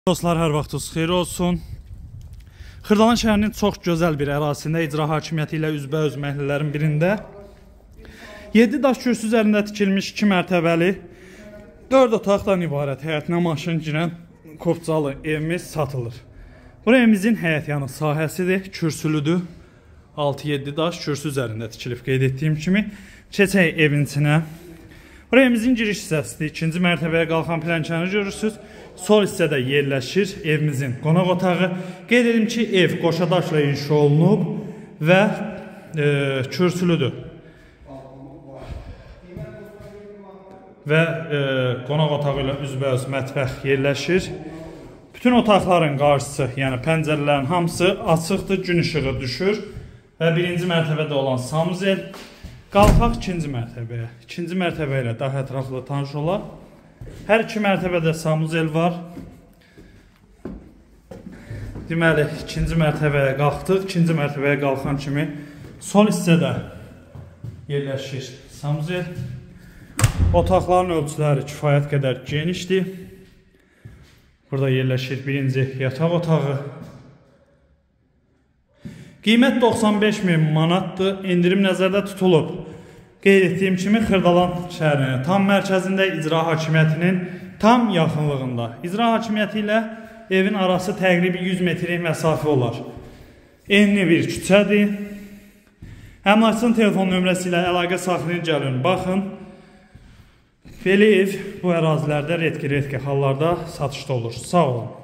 Dostlar, hər vaxtınız xeyir olsun. Xırdalan şəhərinin çox gözəl bir ərazisində icra hakimiyyəti ilə üzbəüz məhəllələrin birində 7 daş kürsü üzərində tikilmiş 2 mərtəbəli 4 otaqdan ibarət həyətinə maşın girən Kopcalı evimiz satılır. Bu evimizin həyətyanı sahəsidir, kürsülüdür. 6-7 daş kürsü üzərində tikilib qeyd etdiyim kimi. Keçək evin içinə. Bu evimizin giriş hissəsidir. 2-ci mərtəbəyə qalxan plənkəni görürsünüz. Sol hissədə yerləşir evimizin qonaq otağı. Qeyd edim ki, ev qoşadaşla inşa olunub və kürsülüdür. Və qonaq otağı ilə üzbəüz mətbəx yerləşir. Bütün otaqların qarşısı, yəni pəncərələrin hamısı açıqdır, gün işığı düşür. Və birinci mərtəbədə olan sanuzel. Qalxaq ikinci mərtəbəyə. İkinci mərtəbə ilə daha ətraflı tanış olar. Hər iki mərtəbədə sanuzel var. Deməli, ikinci mərtəbəyə qalxdıq. İkinci mərtəbəyə qalxan kimi sol hissədə yerləşir sanuzel. Otaqların ölçüləri kifayət qədər genişdir. Burada yerləşir birinci yataq otağı. Qiymət 95.000 manatdır. İndirim nəzərdə tutulub. Qeyd etdiyim kimi Xırdalan şəhərinin tam mərkəzində, icra hakimiyyətinin tam yaxınlığında. İcra hakimiyyəti ilə evin arası təqribi 100 metrlik məsafə olar. Enli bir küçədir. Əmlakçının telefon nömrəsi ilə əlaqə saxlayın, gəlin, baxın. Belə ev bu ərazilərdə redki hallarda satışda olur. Sağ olun.